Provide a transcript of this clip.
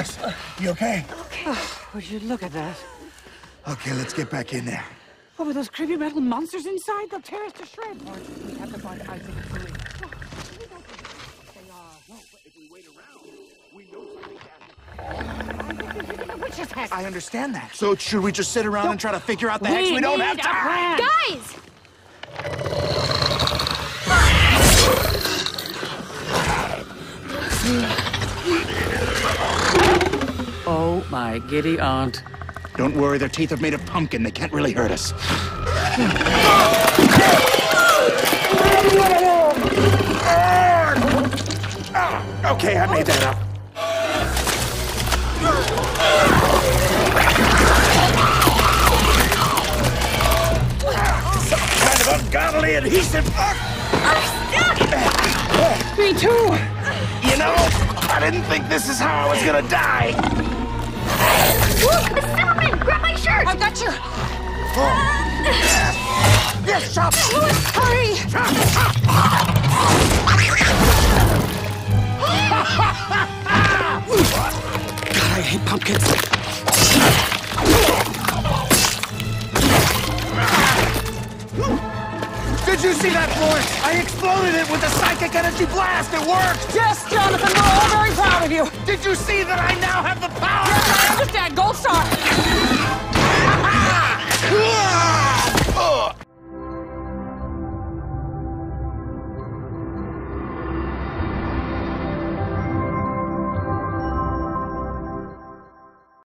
Lois, you okay? Okay. Oh, would you look at that? Okay, let's get back in there. What were those creepy metal monsters inside? They'll tear us to shreds. We have to find out if it's really. They are. No, but if we wait around, we know something. I understand that. So should we just sit around and try to figure out the hex? We don't have time. Guys! Oh, my giddy aunt. Don't worry, their teeth are made of pumpkin. They can't really hurt us. Okay, I made that up. Some kind of ungodly adhesive. Me too! You know, I didn't think this is how I was gonna die. Look! Zimmerman! Grab my shirt! I've got your... Yes, chop! Hurry! God, I hate pumpkins. Did you see that, boy? I exploded it with a psychic energy blast. It worked! Yes, Jonathan, we're all very proud of you. Did you see that I now have the power? I understand. Gold star.